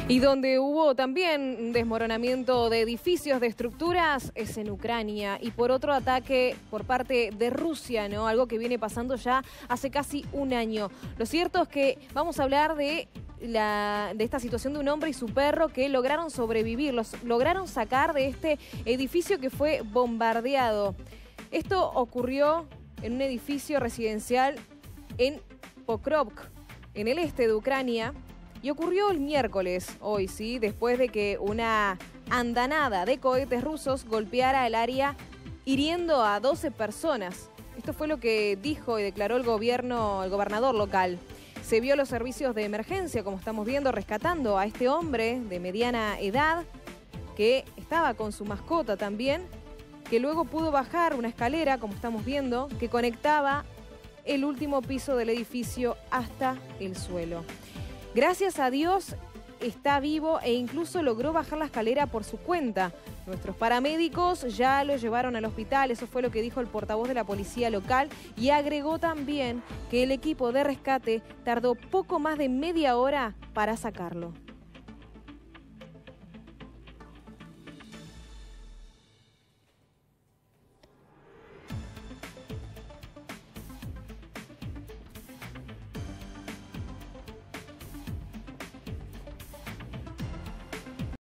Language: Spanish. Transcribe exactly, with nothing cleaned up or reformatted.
Y donde hubo también un desmoronamiento de edificios, de estructuras, es en Ucrania. Y por otro ataque por parte de Rusia, ¿no? Algo que viene pasando ya hace casi un año. Lo cierto es que vamos a hablar de, la, de esta situación de un hombre y su perro que lograron sobrevivir, los lograron sacar de este edificio que fue bombardeado. Esto ocurrió en un edificio residencial en Pokrovsk, en el este de Ucrania. Y ocurrió el miércoles, hoy sí, después de que una andanada de cohetes rusos golpeara el área, hiriendo a doce personas. Esto fue lo que dijo y declaró el gobierno, el gobernador local. Se vio los servicios de emergencia, como estamos viendo, rescatando a este hombre de mediana edad, que estaba con su mascota también, que luego pudo bajar una escalera, como estamos viendo, que conectaba el último piso del edificio hasta el suelo. Gracias a Dios está vivo e incluso logró bajar la escalera por su cuenta. Nuestros paramédicos ya lo llevaron al hospital, eso fue lo que dijo el portavoz de la policía local, y agregó también que el equipo de rescate tardó poco más de media hora para sacarlo.